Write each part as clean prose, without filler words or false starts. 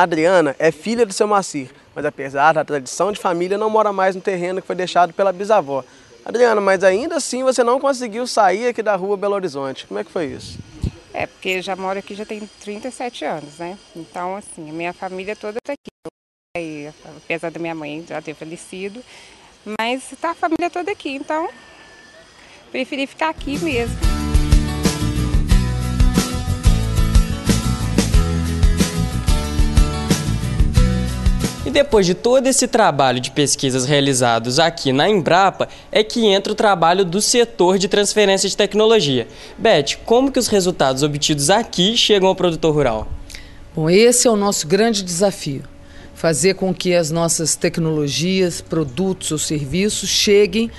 A Adriana é filha do seu Moacir, mas apesar da tradição de família, não mora mais no terreno que foi deixado pela bisavó. Adriana, mas ainda assim você não conseguiu sair aqui da rua Belo Horizonte. Como é que foi isso? É, porque já moro aqui já tem 37 anos, né? Então, assim, a minha família toda está aqui. E, apesar da minha mãe já ter falecido, mas está a família toda aqui, então preferi ficar aqui mesmo. E depois de todo esse trabalho de pesquisas realizados aqui na Embrapa, é que entra o trabalho do setor de transferência de tecnologia. Beth, como que os resultados obtidos aqui chegam ao produtor rural? Bom, esse é o nosso grande desafio. Fazer com que as nossas tecnologias, produtos ou serviços cheguem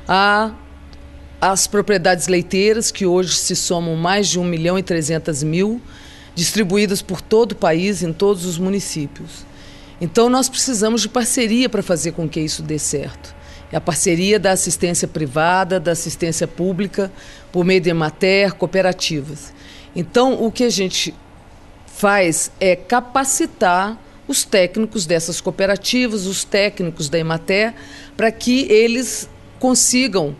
às propriedades leiteiras, que hoje se somam mais de 1.300.000, distribuídas por todo o país, em todos os municípios. Então, nós precisamos de parceria para fazer com que isso dê certo. É a parceria da assistência privada, da assistência pública, por meio de Emater, cooperativas. Então, o que a gente faz é capacitar os técnicos dessas cooperativas, os técnicos da Emater, para que eles consigam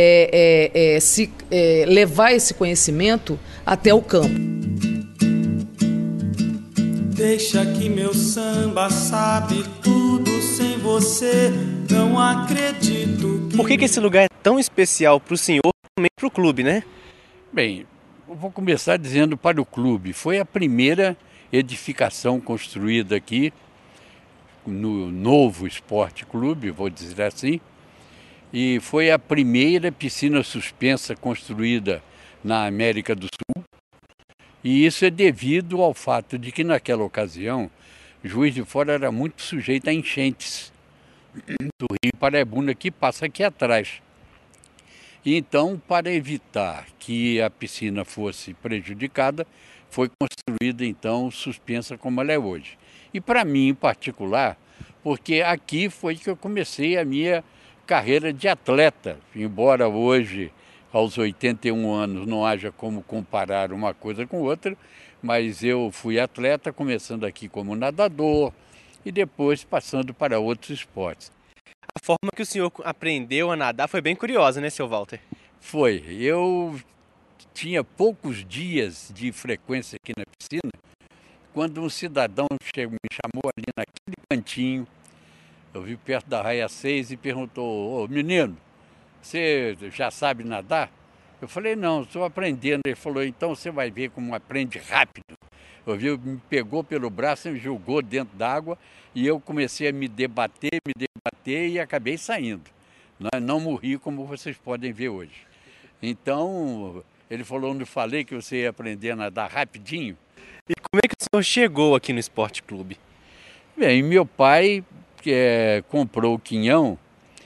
levar esse conhecimento até o campo. Deixa que meu samba sabe tudo, sem você não acredito. Por que esse lugar é tão especial para o senhor e também para o clube, né? Bem, eu vou começar dizendo para o clube. Foi a primeira edificação construída aqui no novo Esporte Clube, vou dizer assim. E foi a primeira piscina suspensa construída na América do Sul. E isso é devido ao fato de que naquela ocasião Juiz de Fora era muito sujeito a enchentes do Rio Paraibuna, que passa aqui atrás. E então, para evitar que a piscina fosse prejudicada, foi construída então suspensa como ela é hoje. E para mim em particular, porque aqui foi que eu comecei a minha carreira de atleta, embora hoje aos 81 anos não haja como comparar uma coisa com outra, mas eu fui atleta, começando aqui como nadador e depois passando para outros esportes. A forma que o senhor aprendeu a nadar foi bem curiosa, né, seu Walter? Foi. Eu tinha poucos dias de frequência aqui na piscina, quando um cidadão me chamou ali naquele cantinho, eu vi perto da Raia 6 e perguntou: ô menino, você já sabe nadar? Eu falei, não, estou aprendendo. Ele falou, então você vai ver como aprende rápido. Me pegou pelo braço e me jogou dentro d'água e eu comecei a me debater e acabei saindo. Não morri como vocês podem ver hoje. Então, ele falou, não falei que você ia aprender a nadar rapidinho? E como é que o senhor chegou aqui no Esporte Clube? Bem, meu pai comprou o quinhão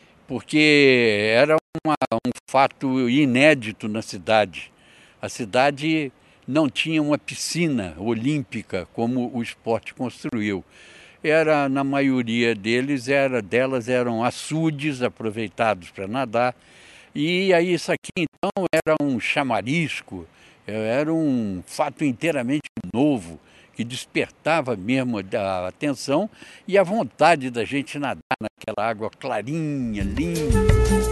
porque era um fato inédito na cidade. A cidade não tinha uma piscina olímpica como o esporte construiu. Na maioria delas eram açudes aproveitados para nadar. E aí isso aqui então era um chamarisco, era um fato inteiramente novo, que despertava mesmo a atenção e a vontade da gente nadar naquela água clarinha, linda.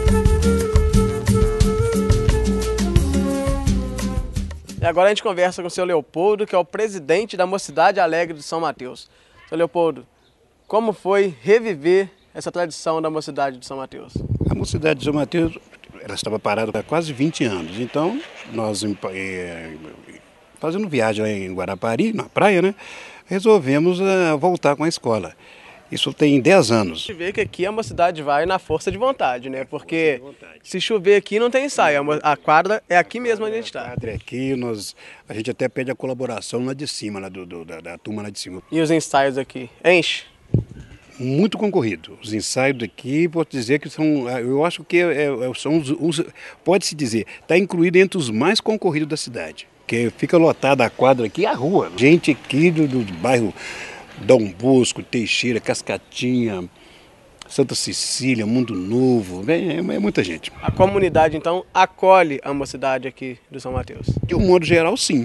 E agora a gente conversa com o seu Leopoldo, que é o presidente da Mocidade Alegre de São Mateus. Seu Leopoldo, como foi reviver essa tradição da Mocidade de São Mateus? A Mocidade de São Mateus, ela estava parada há quase 20 anos, então nós, fazendo viagem lá em Guarapari, na praia, né, resolvemos voltar com a escola. Isso tem 10 anos. A gente vê que aqui a Mocidade vai na força de vontade, né? Porque se chover aqui não tem ensaio, a quadra é aqui mesmo onde a gente está. A quadra é aqui, a gente até pede a colaboração lá de cima, lá da turma lá de cima. E os ensaios aqui? Enche? Muito concorrido. Os ensaios daqui, posso dizer que são, eu acho que são pode-se dizer, está incluído entre os mais concorridos da cidade. Porque fica lotada a quadra aqui e a rua. Gente aqui do bairro Dom Bosco, Teixeira, Cascatinha, Santa Cecília, Mundo Novo, é muita gente. A comunidade, então, acolhe a Mocidade aqui do São Mateus? De um modo geral, sim.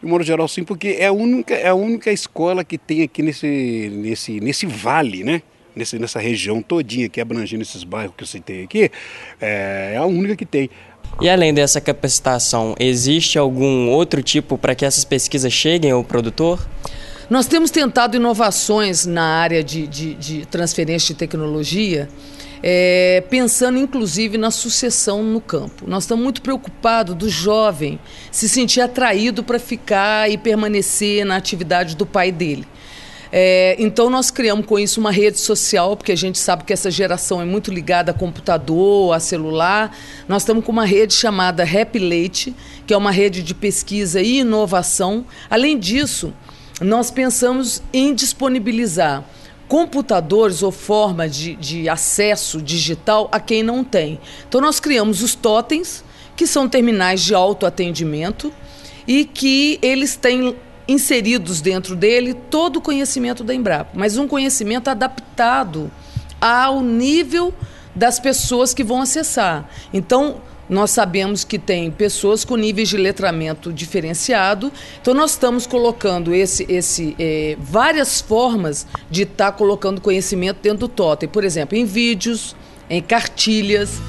De modo geral, sim, porque é a única escola que tem aqui nesse vale, né? Nessa região todinha aqui, abrangendo esses bairros que eu citei aqui, é a única que tem. E além dessa capacitação, existe algum outro tipo para que essas pesquisas cheguem ao produtor? Nós temos tentado inovações na área de transferência de tecnologia, pensando inclusive na sucessão no campo. Nós estamos muito preocupados do jovem se sentir atraído para ficar e permanecer na atividade do pai dele. Então nós criamos com isso uma rede social, porque a gente sabe que essa geração é muito ligada a computador, a celular. Nós estamos com uma rede chamada Happy Leite, que é uma rede de pesquisa e inovação. Além disso, nós pensamos em disponibilizar computadores ou forma de acesso digital a quem não tem. Então nós criamos os totens, que são terminais de autoatendimento e que eles têm inseridos dentro dele todo o conhecimento da Embrapa, mas um conhecimento adaptado ao nível das pessoas que vão acessar. Então, nós sabemos que tem pessoas com níveis de letramento diferenciado, então nós estamos colocando várias formas de estar colocando conhecimento dentro do totem, por exemplo, em vídeos, em cartilhas.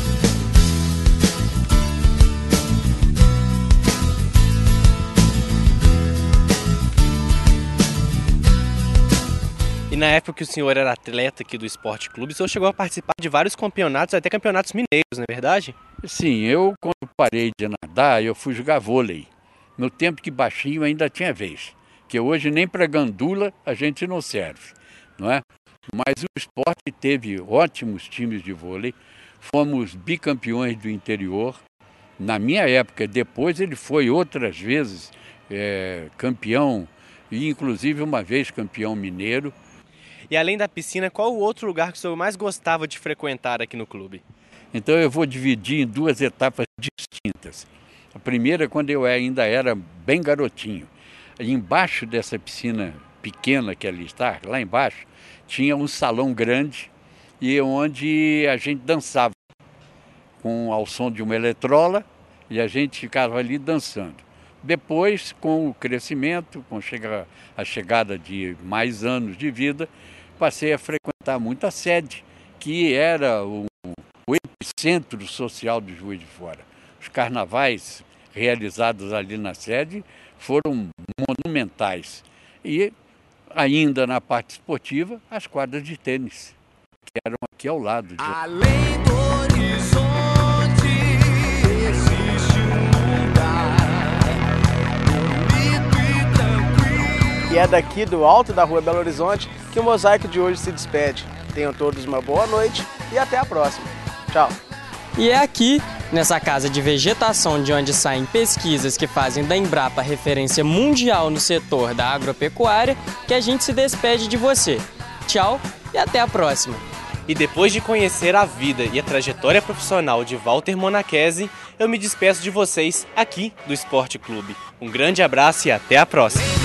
E na época que o senhor era atleta aqui do Esporte Clube, o senhor chegou a participar de vários campeonatos, até campeonatos mineiros, não é verdade? Sim, eu quando parei de nadar, eu fui jogar vôlei. No tempo que baixinho ainda tinha vez, que hoje nem para gandula a gente não serve, não é? Mas o esporte teve ótimos times de vôlei, fomos bicampeões do interior. Na minha época, depois ele foi outras vezes campeão, e inclusive uma vez campeão mineiro. E além da piscina, qual o outro lugar que o senhor mais gostava de frequentar aqui no clube? Então eu vou dividir em duas etapas distintas. A primeira, quando eu ainda era bem garotinho. Embaixo dessa piscina pequena que ali está, lá embaixo, tinha um salão grande e onde a gente dançava ao som de uma eletrola e a gente ficava ali dançando. Depois, com o crescimento, com a chegada de mais anos de vida, passei a frequentar muito a sede, que era o epicentro social de Juiz de Fora. Os carnavais realizados ali na sede foram monumentais. E, ainda na parte esportiva, as quadras de tênis, que eram aqui ao lado. Além do horizonte existe um lugar bonito e tranquilo. E é daqui do alto da Rua Belo Horizonte que o Mosaico de hoje se despede. Tenham todos uma boa noite e até a próxima. Tchau! E é aqui, nessa casa de vegetação de onde saem pesquisas que fazem da Embrapa referência mundial no setor da agropecuária, que a gente se despede de você. Tchau e até a próxima! E depois de conhecer a vida e a trajetória profissional de Walter Monachesi, eu me despeço de vocês aqui do Esporte Clube. Um grande abraço e até a próxima!